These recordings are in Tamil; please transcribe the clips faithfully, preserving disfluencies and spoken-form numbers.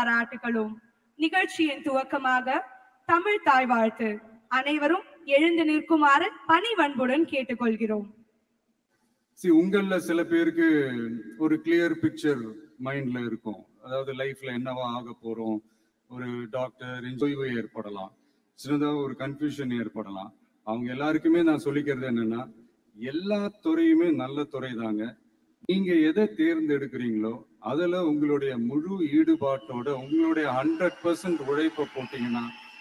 பாராட்டுகளும். நிகழ்ச்சியின் துவக்கமாக தமிழ் தாய் வாழ்த்து. அனைவரும் எழுந்து நிற்குமாறு பணிவன்புடன் கேட்டுக்கொள்கிறோம். உங்கள சில பேருக்கு ஒரு கிளியர் பிக்சர் மைண்ட்ல இருக்கும். அதாவது லைஃப்ல என்னவா ஆக போறோம், ஒரு டாக்டர் ஓய்வு ஏற்படலாம், சின்னதாக ஒரு கன்ஃபியூஷன் ஏற்படலாம். அவங்க எல்லாருக்குமே நான் சொல்லிக்கிறது என்னன்னா, எல்லா துறையுமே நல்ல துறை தாங்க. நீங்க எதை தேர்ந்தெடுக்கிறீங்களோ அதுல உங்களுடைய முழு ஈடுபாட்டோட உங்களுடைய ஹண்ட்ரட் பர்சன்ட் உழைப்பை போட்டீங்கன்னா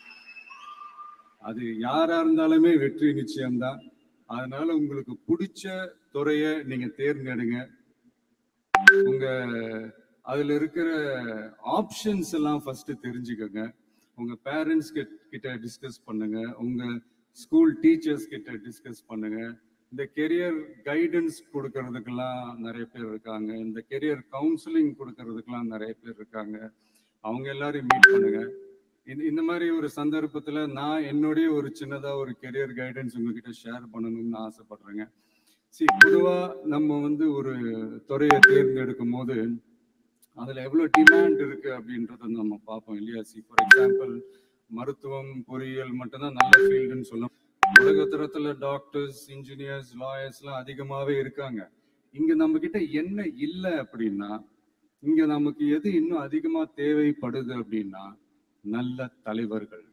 அது யாரா இருந்தாலுமே வெற்றி நிச்சயம்தான். அதனால உங்களுக்கு பிடிச்ச துறைய நீங்க தேர்ந்தெடுங்க. உங்க அதுல இருக்கிற ஆப்ஷன்ஸ் எல்லாம் ஃபர்ஸ்ட் தெரிஞ்சுக்கோங்க. உங்க பேரண்ட்ஸ் கிட்ட டிஸ்கஸ் பண்ணுங்க, உங்க ஸ்கூல் டீச்சர்ஸ் கிட்ட டிஸ்கஸ் பண்ணுங்க. இந்த கெரியர் கைடன்ஸ் கொடுக்கறதுக்கெல்லாம் நிறைய பேர் இருக்காங்க, இந்த கெரியர் கவுன்சிலிங் கொடுக்கறதுக்கெல்லாம் நிறைய பேர் இருக்காங்க. அவங்க எல்லாரையும் மீட் பண்ணுங்க. இந்த இந்த மாதிரி ஒரு சந்தர்ப்பத்துல நான் என்னுடைய ஒரு சின்னதா ஒரு கெரியர் கைடன்ஸ் உங்ககிட்ட ஷேர் பண்ணணும்னு ஆசைப்படுறேங்க. சரி, பொதுவா நம்ம வந்து ஒரு துறையை தேர்ந்தெடுக்கும் போது அதுல எவ்வளவு டிமாண்ட் இருக்கு அப்படின்றத நம்ம பார்ப்போம் இல்லையா? சி ஃபார் எக்ஸாம்பிள், மருத்துவம் பொறியியல் மட்டும்தான் நல்ல ஃபீல்டுன்னு சொல்லலாம். உலகத்தரத்துல டாக்டர்ஸ், இன்ஜினியர்ஸ், லாயர்ஸ் எல்லாம் அதிகமாவே இருக்காங்க. இங்க நம்ம கிட்ட என்ன இல்லை அப்படின்னா, இங்க நமக்கு எது இன்னும் அதிகமா தேவைப்படுது அப்படின்னா நல்ல தலைவர்கள்.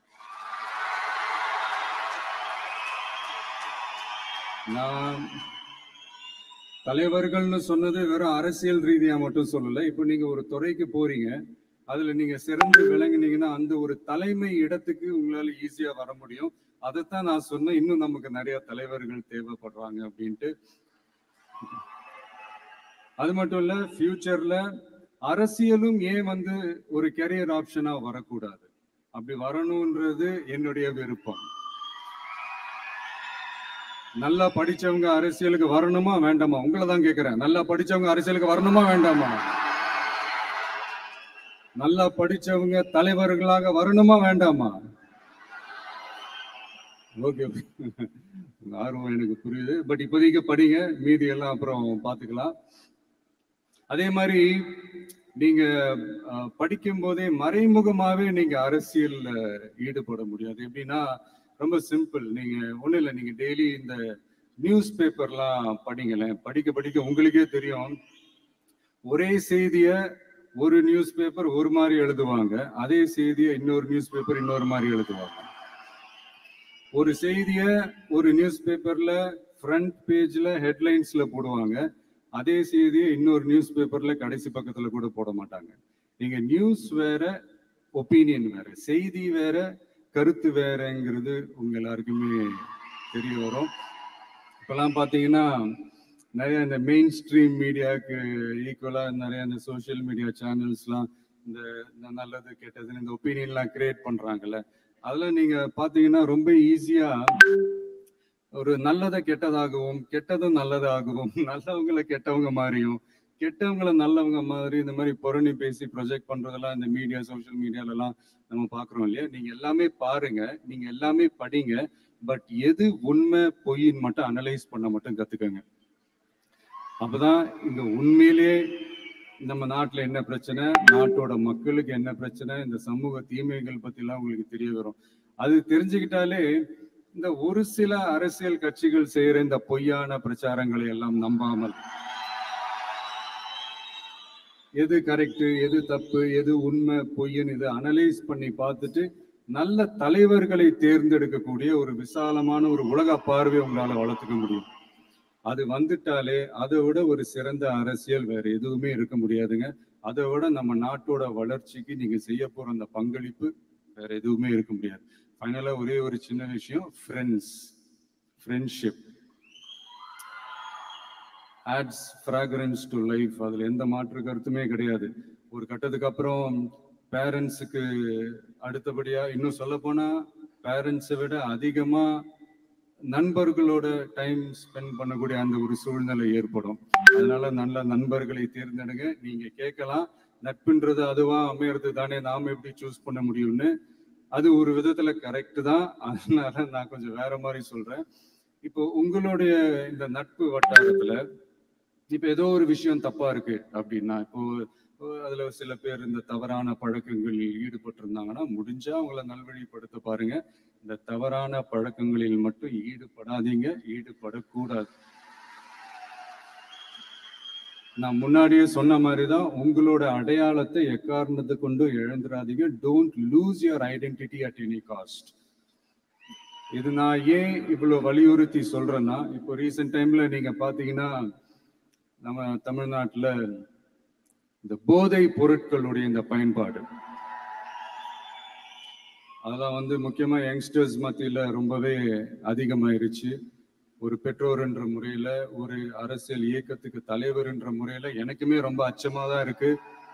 நான் தலைவர்கள்னு சொன்னது வெறும் அரசியல் ரீதியா மட்டும் சொல்லல. இப்போ நீங்க ஒரு துறைக்கு போறீங்க, அதுல நீங்க சிறந்து விளங்குனீங்கன்னா அந்த ஒரு தலைமை இடத்துக்கு உங்களால ஈஸியா வர முடியும். அதைத்தான் நான் சொன்னேன், இன்னும் நமக்கு நிறைய தலைவர்கள் தேவைப்படுறாங்க அப்படின்ட்டு. அது மட்டும் இல்ல, ஃபியூச்சர்ல அரசியலும் ஏன் வந்து ஒரு கெரியர் ஆப்ஷனா வரக்கூடாது, அப்படி வரணும்ன்றது என்னுடைய விருப்பம். நல்லா படிச்சவங்க அரசியலுக்கு வரணுமா வேண்டாமா? உங்களை தான் கேட்கிறேன். நல்லா படிச்சவங்க அரசியலுக்கு வரணுமா வேண்டாமா? நல்லா படிச்சவங்க தலைவர்களாக வரணுமா வேண்டாமா? ஓகே, ஆர்வம் எனக்கு புரியுது. பட் இப்போதைக்கு படிங்க, மீதி எல்லாம் அப்புறம் பார்த்துக்கலாம். அதே மாதிரி நீங்க படிக்கும் போதே மறைமுகமாவே நீங்க அரசியல்ல ஈடுபட முடியாது. எப்படின்னா ரொம்ப சிம்பிள். நீங்க ஒண்ணும் இல்லை, நீங்க டெய்லி இந்த நியூஸ் பேப்பர்லாம் படிங்களேன். படிக்க படிக்க உங்களுக்கே தெரியும், ஒரே செய்திய ஒரு நியூஸ் பேப்பர் ஒரு மாதிரி எழுதுவாங்க, அதே செய்தியை இன்னொரு நியூஸ் பேப்பர் இன்னொரு மாதிரி எழுதுவாங்க. ஒரு செய்திய ஒரு நியூஸ் பேப்பர்ல ஃப்ரண்ட் பேஜ்ல ஹெட்லைன்ஸ்ல போடுவாங்க, அதே செய்தியை இன்னொரு நியூஸ் பேப்பர்ல கடைசி பக்கத்துல கூட போட மாட்டாங்க. நீங்க நியூஸ் வேற, ஒப்பீனியன் வேற, செய்தி வேற, கருத்து வேறங்கிறது உங்க எல்லாருக்குமே தெரிய வரும். இப்பெல்லாம் பாத்தீங்கன்னா நிறைய இந்த மெயின் ஸ்ட்ரீம் மீடியாவுக்கு ஈக்குவலா நிறைய இந்த சோசியல் மீடியா சேனல்ஸ்லாம் இந்த நல்லது கெட்டதுன்னு இந்த ஒப்பீனியன்லாம் கிரியேட் பண்றாங்கல்ல. அதெல்லாம் நீங்க பாத்தீங்கன்னா ரொம்ப ஈஸியா ஒரு நல்லதை கெட்டதாகவும் கெட்டதும் நல்லதாகவும் நல்லவங்களை கெட்டவங்க மாதிரியும் கெட்டவங்களை நல்லவங்க மாதிரி இந்த மாதிரி புரணி பேசி ப்ரொஜெக்ட் பண்றதெல்லாம் இந்த மீடியா, சோசியல் மீடியாலலாம் நம்ம பாக்குறோம் இல்லையா? நீங்க எல்லாமே பாருங்க, நீங்க எல்லாமே படிங்க, பட் எது உண்மை பொய்ன்னு மட்டும் அனலைஸ் பண்ண மட்டும் கத்துக்கங்க. அப்பதான் இந்த உண்மையிலேயே நம்ம நாட்டுல என்ன பிரச்சனை, நாட்டோட மக்களுக்கு என்ன பிரச்சனை, இந்த சமூக தீமைகள் பத்தி எல்லாம் உங்களுக்கு தெரிய வரும். அது தெரிஞ்சுக்கிட்டாலே இந்த ஒரு சில அரசியல் கட்சிகள் செய்யற இந்த பொய்யான பிரச்சாரங்களை எல்லாம் நம்பாமல் எது கரெக்ட், எது தப்பு, எது உண்மை பொய்ன்னு இது அனலைஸ் பண்ணி பார்த்துட்டு நல்ல தலைவர்களை தேர்ந்தெடுக்கக்கூடிய ஒரு விசாலமான ஒரு உலக பார்வை உங்களால வளர்த்துக்க முடியும். அது வந்துட்டாலே அதை விட ஒரு சிறந்த அரசியல் வேற எதுவுமே இருக்க முடியாதுங்க. அதை விட நம்ம நாட்டோட வளர்ச்சிக்கு நீங்க செய்ய போற அந்த பங்களிப்பு வேற எதுவுமே இருக்க முடியாது. ஃபைனலா ஒரே ஒரு சின்ன விஷயம், friends, friendship adds fragrance to life. அதுல எந்த மாற்று கருத்துமே கிடையாது. ஒரு கட்டத்துக்கு அப்புறம் பேரண்ட்ஸுக்கு அடுத்தபடியா, இன்னும் சொல்ல போனா பேரண்ட்ஸை விட அதிகமா நண்பர்களோட டைம் ஸ்பெண்ட் பண்ணக்கூடிய அந்த ஒரு சூழ்நிலை ஏற்படும். அதனால நல்ல நண்பர்களை தேர்ந்தெடுங்க. நீங்க கேட்கலாம், நட்புன்றது அதுவா அமையறது தானே, நாம எப்படி சூஸ் பண்ண முடியும்னு. அது ஒரு விதத்துல கரெக்ட் தான். அதனால நான் கொஞ்சம் வேற மாதிரி சொல்றேன். இப்போ உங்களுடைய இந்த நட்பு வட்டாரத்துல இப்ப ஏதோ ஒரு விஷயம் தப்பா இருக்கு அப்படின்னா, இப்போ அதுல சில பேர் இந்த தவறான பழக்கங்களில் ஈடுபட்டிருந்தாங்கன்னா முடிஞ்சா அவங்கள நல்வழிப்படுத்த பாருங்க. இந்த தவறான பழக்கங்களில் மட்டும் ஈடுபடாதீங்க, ஈடுபடக்கூடாது. நான் முன்னாடியே சொன்ன மாதிரிதான், உங்களோட அடையாளத்தை எக்காரணத்தை கொண்டு இழந்துடாதீங்க. Don't lose your identity at any cost. இது நான் ஏன் இவ்வளவு வலியுறுத்தி சொல்றேன்னா, இப்போ ரீசெண்ட் டைம்ல நீங்க பாத்தீங்கன்னா நம்ம தமிழ்நாட்டுல இந்த போதை பொருட்களுடைய இந்த பயன்பாடு அதெல்லாம் வந்து முக்கியமா யங்ஸ்டர்ஸ் மத்தியில ரொம்பவே அதிகமாயிருச்சு. ஒரு பெற்றோர் என்ற முறையில, ஒரு அரசியல் இயக்கத்துக்கு தலைவர் என்ற முறையில எனக்குமே ரொம்ப அச்சமா தான் இருக்கு.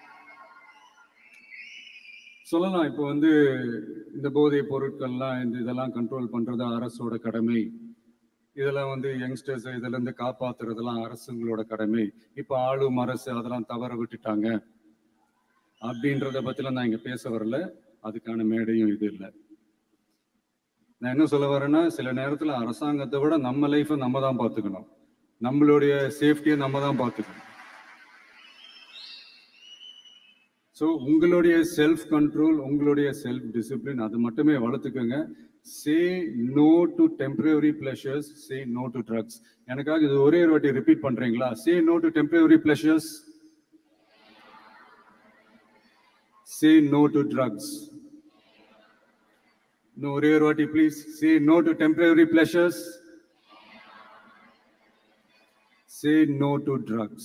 சொல்லலாம் இப்போ வந்து இந்த போதை பொருட்கள்லாம் இந்த இதெல்லாம் கண்ட்ரோல் பண்றது அரசோட கடமை, இதெல்லாம் வந்து யங்ஸ்டர்ஸ் இதுல இருந்து காப்பாத்துறதெல்லாம் அரசுங்களோட கடமை. இப்ப ஆளும் அரசு அதெல்லாம் தவற விட்டுட்டாங்க அப்படின்றத பத்திலாம் நான் இங்க பேச வரல. அதுக்கான மேடையும் இது இல்லை. நான் என்ன சொல்ல வரேன்னா, சில நேரத்துல அரசாங்கத்தை விட நம்ம லைஃபை நம்ம தான் பார்த்துக்கணும், நம்மளுடைய சேஃப்டியை நம்ம தான் பார்த்துக்கணும். ஸோ உங்களுடைய செல்ஃப் கண்ட்ரோல், உங்களுடைய செல்ஃப் டிசிப்ளின் அது மட்டுமே வளர்த்துக்கோங்க. Say no to temporary pleasures, say no to drugs. எனக்காக இது ஒரே ஒரு வாட்டி ரிப்பீட் பண்றீங்களா? சே no to temporary pleasures, say no to ட்ரக்ஸ். No, ஒரே ஒரு வாட்டி please. Say no to temporary pleasures. Say no to drugs.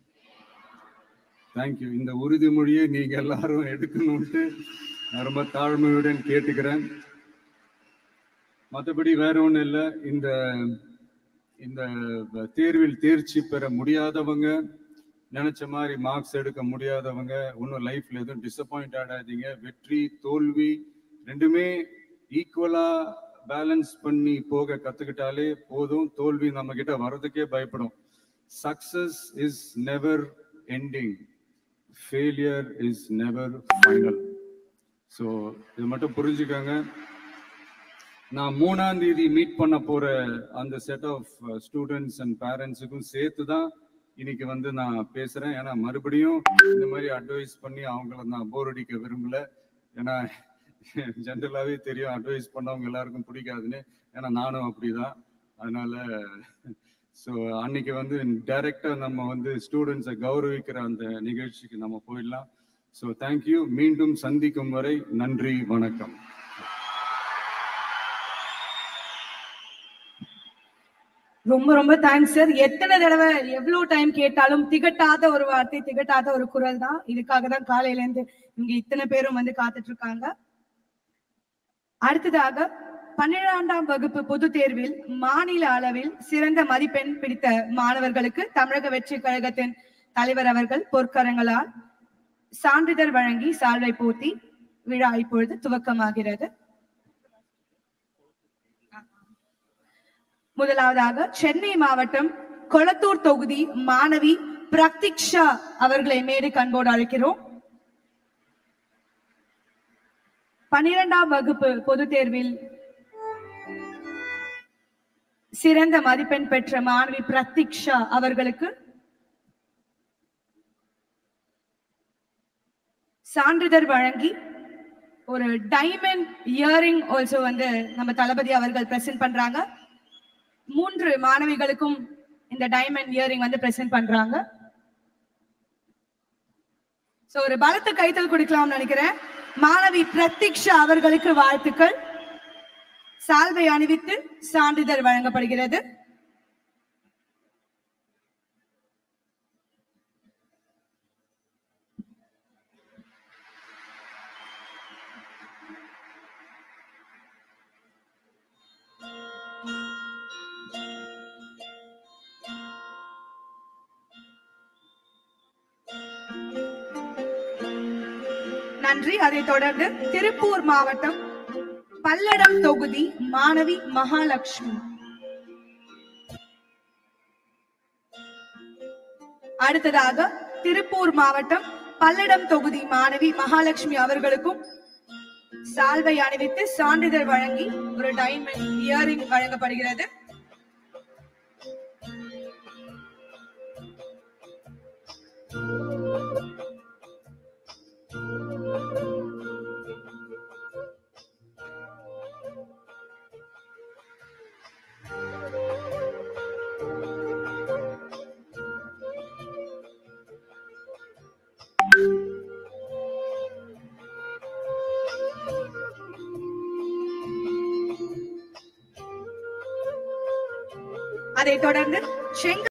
Thank you. இந்த உறுதிமொழியை நீங்க எல்லாரும் எடுக்கணும்ட்டு நான் ரொம்ப தாழ்மையுடன் கேட்டுக்கிறேன். மற்றபடி வேற ஒன்றும் இல்லை. இந்த இந்த தேர்வில் தேர்ச்சி பெற முடியாதவங்க, நினைச்ச மாதிரி மார்க்ஸ் எடுக்க முடியாதவங்க ஒன்றும் லைஃப்ல எதுவும் டிசப்பாயிண்ட் ஆகாதீங்க. வெற்றி தோல்வி ரெண்டுமே ஈக்குவலா பேலன்ஸ் பண்ணி போக கத்துக்கிட்டாலே போதும். தோல்வி நம்ம கிட்ட வர்றதுக்கே பயப்படும். Success is never ending, failure is never final. So இது மட்டும் புரிஞ்சுக்கோங்க. நான் மூணாம் தேதி மீட் பண்ண போற அந்த செட் ஆஃப் ஸ்டூடெண்ட்ஸ் அண்ட் பேரண்ட்ஸுக்கும் சேர்த்து தான் இன்னைக்கு வந்து நான் பேசுறேன். ஏன்னா மறுபடியும் இந்த மாதிரி அட்வைஸ் பண்ணி அவங்கள நான் போர் அடிக்க விரும்பல. ஏன்னா ஜென்ரலாகவே தெரியும் அட்வைஸ் பண்ணவங்க எல்லாருக்கும் பிடிக்காதுன்னு. ஏன்னா நானும் அப்படிதான். அதனால ஸோ அன்னைக்கு வந்து டைரக்டா நம்ம வந்து ஸ்டூடெண்ட்ஸை கௌரவிக்கிற அந்த நிகழ்ச்சிக்கு நம்ம போயிடலாம். So thank you. மீண்டும் சந்திக்கும் வரை நன்றி, வணக்கம். ரொம்ப ரொம்ப தேங்க்ஸ் சார். எத்தனை தடவை எவ்வளவு டைம் கேட்டாலும் திகட்டாத ஒரு வார்த்தை, திகட்டாத ஒரு குரல் தான். இதுக்காக தான் காலையில இருந்து இங்க இத்தனை பேரும் வந்து காத்துட்டு இருக்காங்க. அடுத்ததாக பன்னிரண்டாம் வகுப்பு பொது தேர்வில் மாநில அளவில் சிறந்த மதிப்பெண் பிடித்த மாணவர்களுக்கு தமிழக வெற்றி கழகத்தின் தலைவர் அவர்கள் பொற்கரங்களால் சான்றிதழ் வழங்கி சால்வை போர்த்தி விழா இப்பொழுது துவக்கமாகிறது. முதலாவதாக சென்னை மாவட்டம் கொளத்தூர் தொகுதி மாணவி பிரக்திக்ஷா அவர்களை மேடை கண்போடு அழைக்கிறோம். பன்னிரெண்டாம் வகுப்பு பொது தேர்வில் சிறந்த மதிப்பெண் பெற்ற மாணவி பிரக்திக்ஷா அவர்களுக்கு சான்றிதழ் வழங்கி ஒரு டைமண்ட் இயரிங் ஆல்சோ வந்து நம்ம தளபதி அவர்கள் பிரசன்ட் பண்றாங்க. மூன்று மாணவிகளுக்கும் இந்த டைமண்ட் இயரிங் வந்து பிரசன்ட் பண்றாங்க. சோ ஒரு பலத்த கைத்தல் கொடுக்கலாம்னு நினைக்கிறேன். மாணவி பிரக்திக்ஷா அவர்களுக்கு வாழ்த்துக்கள். சால்வை அணிவித்து சான்றிதழ் வழங்கப்படுகிறது. நன்றி. அதைத் தொடர்ந்து திருப்பூர் மாவட்டம் பல்லடம் தொகுதி மாணவி மகாலட்சுமி. அடுத்ததாக திருப்பூர் மாவட்டம் பல்லடம் தொகுதி மாணவி மகாலட்சுமி அவர்களுக்கும் சால்வை அணிவித்து சான்றிதழ் வழங்கி ஒரு டைமண்ட் இயரிங் வழங்கப்படுகிறது. அதைத் தொடர்ந்து செங்கல்